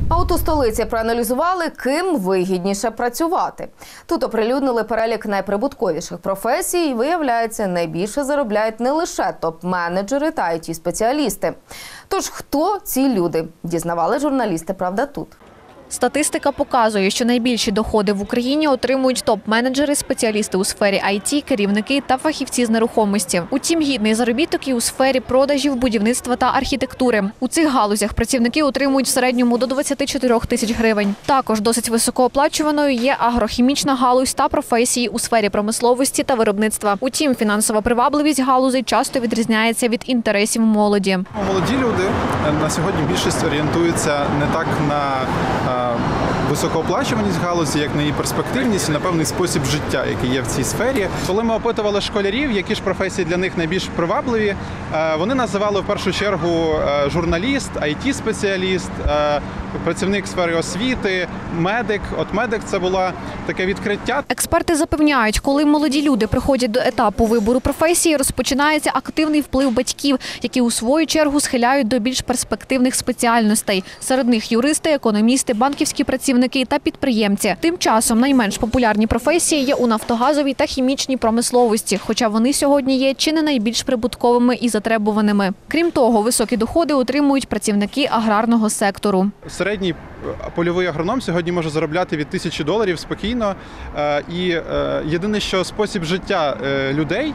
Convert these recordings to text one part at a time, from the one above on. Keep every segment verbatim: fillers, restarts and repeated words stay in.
А от у столиці проаналізували, ким вигідніше працювати. Тут оприлюднили перелік найприбутковіших професій і, виявляється, найбільше заробляють не лише топ-менеджери та ай ті-спеціалісти. Тож хто ці люди? Дізнавали журналісти «Правда тут». Статистика показує, що найбільші доходи в Україні отримують топ-менеджери, спеціалісти у сфері ай ті, керівники та фахівці з нерухомості. Утім, гідний заробіток і у сфері продажів, будівництва та архітектури. У цих галузях працівники отримують в середньому до двадцяти чотирьох тисяч гривень. Також досить високооплачуваною є агрохімічна галузь та професії у сфері промисловості та виробництва. Утім, фінансова привабливість галузей часто відрізняється від інтересів молоді. Молоді люди на сьогодні більшість орієнтуються не так на високооплачуваність галузі, як на її перспективність і на певний спосіб життя, який є в цій сфері. Коли ми опитували школярів, які ж професії для них найбільш привабливі, вони називали в першу чергу журналіст, ай ті-спеціаліст, працівник сфери освіти, медик. От медик – це було таке відкриття. Експерти запевняють, коли молоді люди приходять до етапу вибору професії, розпочинається активний вплив батьків, які у свою чергу схиляють до більш перспективних спеціальностей. Серед них юристи, економісти, банківські працівники та підприємці. Тим часом найменш популярні професії є у нафтогазовій та хімічній промисловості, хоча вони сьогодні є чи не найбільш прибутковими і затребуваними. Крім того, високі доходи отримують працівники аграрного сектору. Середній польовий агроном сьогодні може заробляти від тисячі доларів спокійно. І єдине, що спосіб життя людей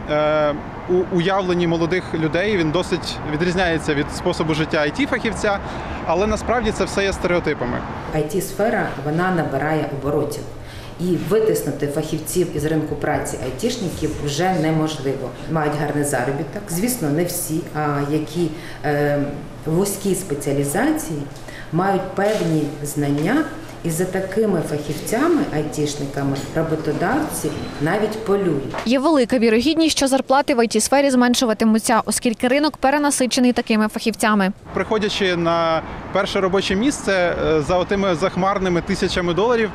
у уявленні молодих людей він досить відрізняється від способу життя ай ті-фахівця, але насправді це все є стереотипами. ай ті-сфера, вона набирає оборотів. І витиснути фахівців із ринку праці айтішників вже неможливо. Мають гарний заробіток. Звісно, не всі, а які е, вузькі спеціалізації мають певні знання. І за такими фахівцями, айтішниками, роботодавці навіть полюють. Є велика вірогідність, що зарплати в ай ті-сфері зменшуватимуться, оскільки ринок перенасичений такими фахівцями. Приходячи на перше робоче місце за отими захмарними тисячами доларів,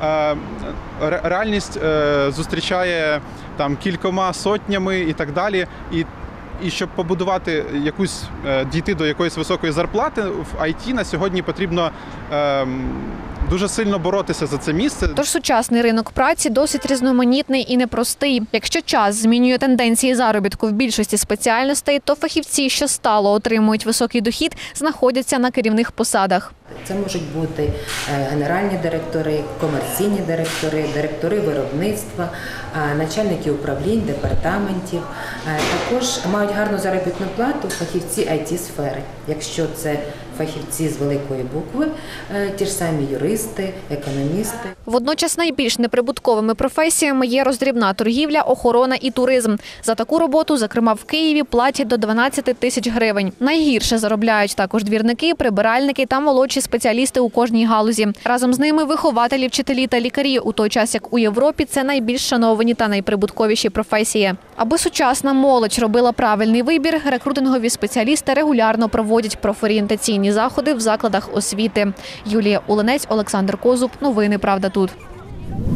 реальність зустрічає там кількома сотнями і так далі. І І щоб побудувати якусь, дійти до якоїсь високої зарплати, в ай ті на сьогодні потрібно е, дуже сильно боротися за це місце. Тож сучасний ринок праці досить різноманітний і непростий. Якщо час змінює тенденції заробітку в більшості спеціальностей, то фахівці, що стало отримують високий дохід, знаходяться на керівних посадах. Це можуть бути генеральні директори, комерційні директори, директори виробництва, начальники управлінь, департаментів. Також мають гарну заробітну плату фахівці ай ті-сфери. Якщо це фахівці з великої букви, ті ж самі юристи, економісти. Водночас найбільш неприбутковими професіями є роздрібна торгівля, охорона і туризм. За таку роботу, зокрема в Києві, платять до дванадцяти тисяч гривень. Найгірше заробляють також двірники, прибиральники та молодші спеціалісти у кожній галузі. Разом з ними вихователі, вчителі та лікарі, у той час як у Європі це найбільш шановані та найприбутковіші професії. Аби сучасна молодь робила правильний вибір, рекрутингові спеціалісти регулярно проводять профорієнтаційні заходи в закладах освіти. Юлія Уланець, Олександр Козуб. Новини «Правда тут».